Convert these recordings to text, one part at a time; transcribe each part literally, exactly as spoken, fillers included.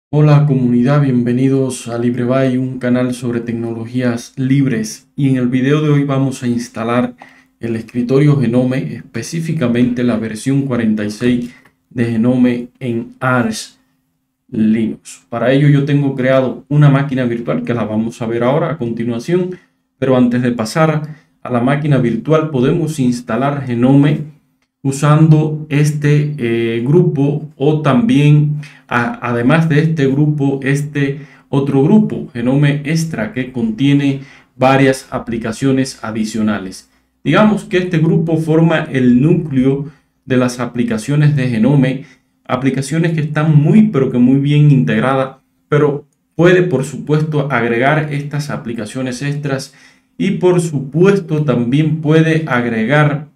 Hola comunidad, bienvenidos a LibreBuy, un canal sobre tecnologías libres, y en el video de hoy vamos a instalar el escritorio Genome, específicamente la versión cuarenta y seis de Genome en Arch Linux. Para ello yo tengo creado una máquina virtual que la vamos a ver ahora a continuación, pero antes de pasar a la máquina virtual podemos instalar Genome usando este eh, grupo, o también a, además de este grupo, este otro grupo, Genome Extra, que contiene varias aplicaciones adicionales. Digamos que este grupo forma el núcleo de las aplicaciones de Genome, aplicaciones que están muy pero que muy bien integradas, pero puede por supuesto agregar estas aplicaciones extras, y por supuesto también puede agregar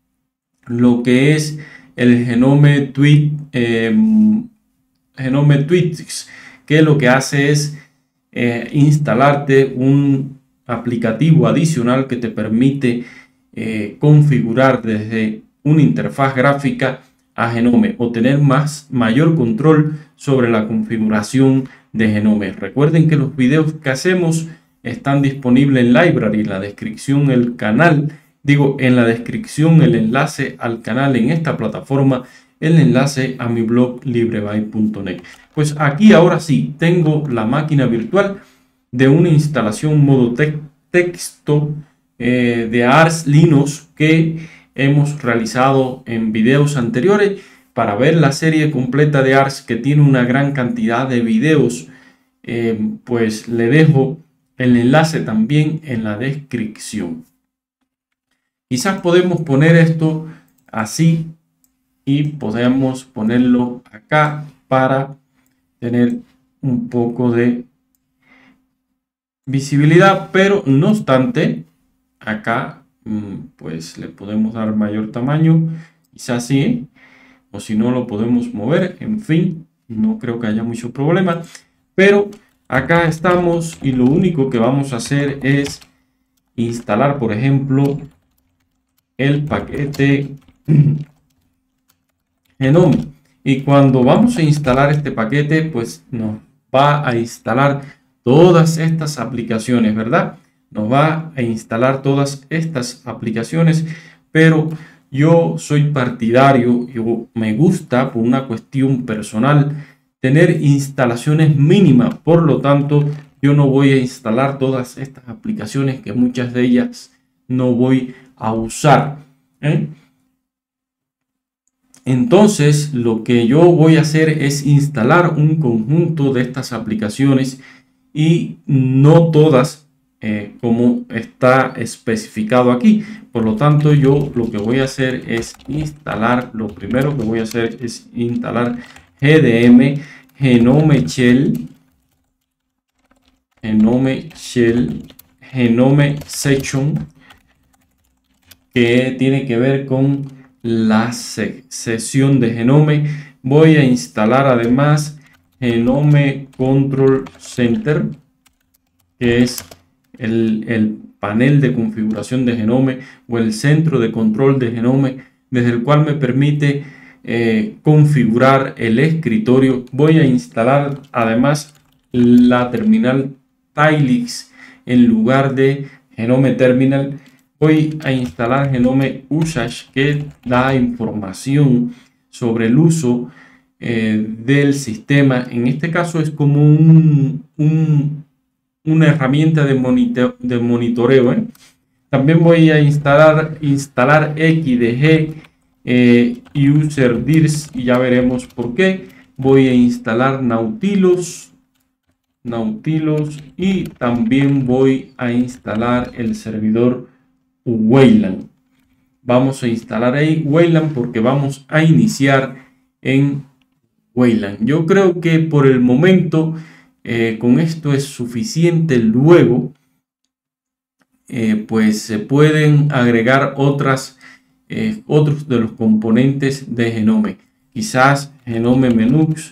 lo que es el Genome Tweet, eh, Genome Tweaks, que lo que hace es eh, instalarte un aplicativo adicional que te permite eh, configurar desde una interfaz gráfica a Genome o tener más, mayor control sobre la configuración de Genome. Recuerden que los videos que hacemos están disponibles en Library, en la descripción del canal. Digo, en la descripción el enlace al canal en esta plataforma, el enlace a mi blog librebuy punto net. Pues aquí ahora sí tengo la máquina virtual de una instalación modo te texto eh, de Arch Linux que hemos realizado en videos anteriores. Para ver la serie completa de Arch, que tiene una gran cantidad de videos, eh, pues le dejo el enlace también en la descripción. Quizás podemos poner esto así y podemos ponerlo acá para tener un poco de visibilidad, pero no obstante, acá pues le podemos dar mayor tamaño, quizás sí, o si no lo podemos mover. En fin, no creo que haya mucho problema, pero acá estamos, y lo único que vamos a hacer es instalar, por ejemplo, el paquete Genome. Y cuando vamos a instalar este paquete, pues nos va a instalar todas estas aplicaciones, ¿verdad? Nos va a instalar todas estas aplicaciones, pero yo soy partidario, yo me gusta por una cuestión personal tener instalaciones mínimas. Por lo tanto, yo no voy a instalar todas estas aplicaciones, que muchas de ellas no voy a usar, ¿eh? Entonces, lo que yo voy a hacer es instalar un conjunto de estas aplicaciones, y no todas eh, como está especificado aquí. Por lo tanto, yo lo que voy a hacer es instalar, lo primero que voy a hacer es instalar G D M, Genome Shell, Genome Shell, Genome Section, que tiene que ver con la sesión de Genome. Voy a instalar además Genome Control Center, que es el, el panel de configuración de Genome, o el centro de control de Genome, desde el cual me permite eh, configurar el escritorio. Voy a instalar además la terminal Tilix en lugar de Genome Terminal. Voy a instalar Genome Usage, que da información sobre el uso eh, del sistema. En este caso es como un, un, una herramienta de, monitor, de monitoreo, ¿eh? También voy a instalar, instalar X D G eh, UserDirs, y ya veremos por qué. Voy a instalar Nautilus, Nautilus y también voy a instalar el servidor Wayland. Vamos a instalar ahí Wayland porque vamos a iniciar en Wayland. Yo creo que por el momento eh, con esto es suficiente. Luego eh, pues se pueden agregar otras eh, otros de los componentes de Genome. Quizás Genome Menus,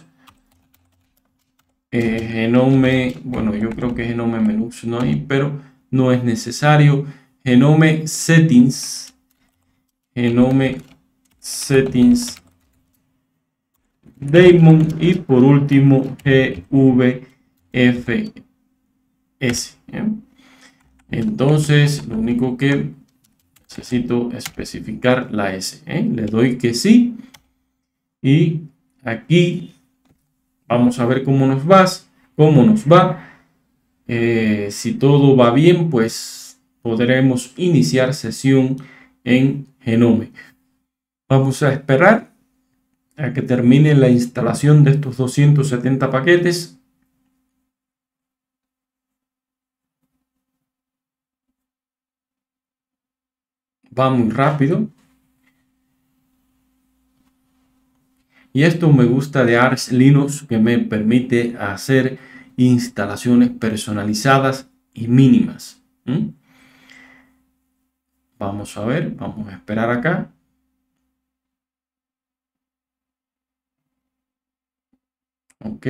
eh, Genome, bueno, yo creo que Genome Menus no hay, pero no es necesario. Genome Settings, Genome Settings, daemon y por último G V F S. ¿eh? Entonces lo único que necesito especificar la S. ¿eh? Le doy que sí y aquí vamos a ver cómo nos va. Cómo nos va. Eh, si todo va bien, pues podremos iniciar sesión en Genome. Vamos a esperar a que termine la instalación de estos doscientos setenta paquetes. Va muy rápido. Y esto me gusta de Arch Linux, que me permite hacer instalaciones personalizadas y mínimas. ¿Mm? Vamos a ver, vamos a esperar acá. Ok.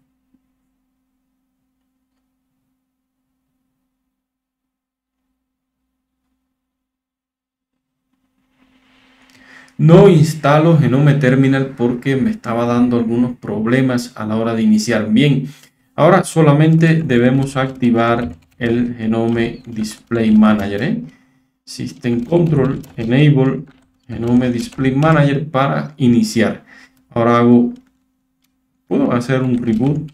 No instalo Genome Terminal porque me estaba dando algunos problemas a la hora de iniciar. Bien, ahora solamente debemos activar el Genome Display Manager. ¿eh? System Control Enable Genome Display Manager para iniciar. Ahora hago, puedo hacer un reboot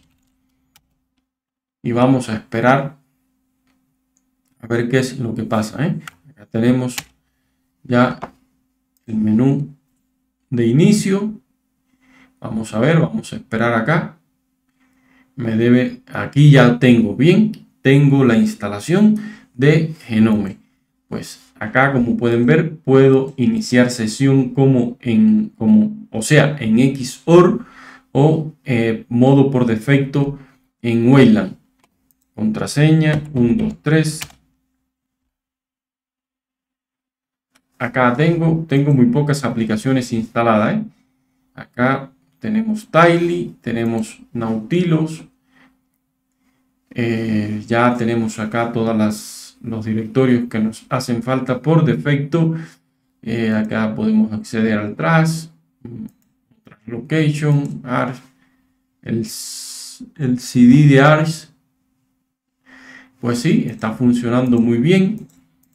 y vamos a esperar a ver qué es lo que pasa. ¿eh? Acá tenemos ya el menú de inicio. Vamos a ver, vamos a esperar acá. Me debe, aquí ya tengo bien, tengo la instalación de Genome. Pues acá, como pueden ver, puedo iniciar sesión como en, como, o sea, en X O R o eh, modo por defecto en Wayland. Contraseña uno, dos, tres. Acá tengo, tengo muy pocas aplicaciones instaladas. ¿eh? Acá tenemos Tiley, tenemos Nautilus. Eh, ya tenemos acá todos los directorios que nos hacen falta por defecto. Eh, acá podemos acceder al trash, location, Arch, el, el C D de Arch. Pues sí, está funcionando muy bien.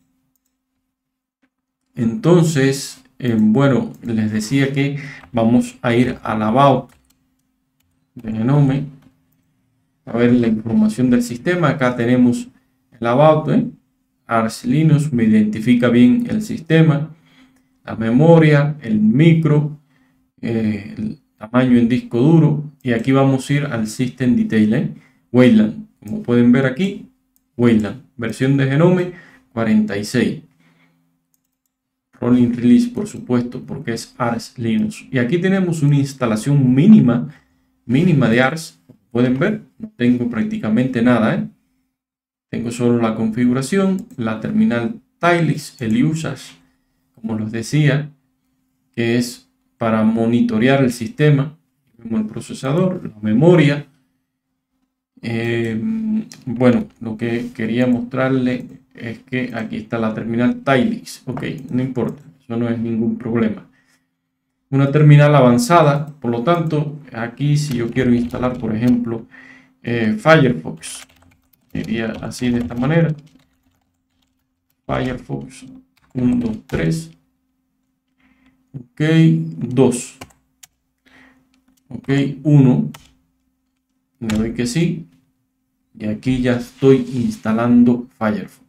Entonces, eh, bueno, les decía que vamos a ir al About de Genome a ver la información del sistema. Acá tenemos el About, ¿eh? Arch Linux me identifica bien el sistema, la memoria, el micro, eh, el tamaño en disco duro. Y aquí vamos a ir al System Detail, ¿eh? Wayland, como pueden ver aquí, Wayland, versión de Genome cuarenta y seis. Rolling Release, por supuesto, porque es Arch Linux. Y aquí tenemos una instalación mínima, mínima de Arch. Pueden ver, no tengo prácticamente nada, ¿eh? Tengo solo la configuración, la terminal Tilix, el usage, como les decía, que es para monitorear el sistema, el procesador, la memoria. Eh, bueno, lo que quería mostrarle es que aquí está la terminal Tilix. Ok, no importa, eso no es ningún problema. Una terminal avanzada, por lo tanto, aquí si yo quiero instalar, por ejemplo, eh, Firefox, sería así de esta manera. Firefox uno, dos, tres. Ok, dos. Ok, uno. Le doy que sí. Y aquí ya estoy instalando Firefox.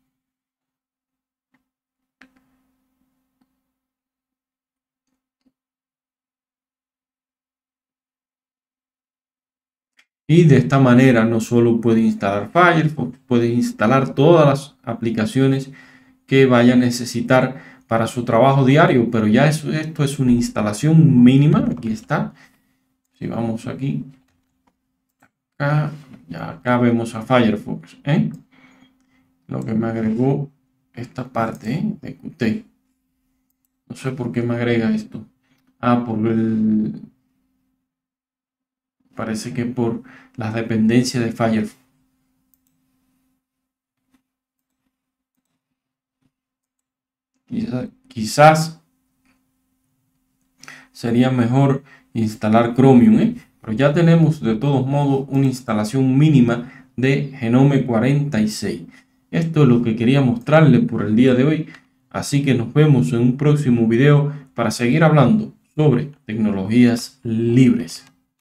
Y de esta manera no solo puede instalar Firefox, puede instalar todas las aplicaciones que vaya a necesitar para su trabajo diario. Pero ya eso, esto es una instalación mínima. Aquí está. Si vamos aquí, acá, ya acá vemos a Firefox. ¿eh? Lo que me agregó esta parte ¿eh? de Qt. No sé por qué me agrega esto. Ah, por el... Parece que por las dependencias de Firefox. Quizás, quizás sería mejor instalar Chromium, ¿eh? Pero ya tenemos de todos modos una instalación mínima de Genome cuarenta y seis. Esto es lo que quería mostrarles por el día de hoy. Así que nos vemos en un próximo video para seguir hablando sobre tecnologías libres.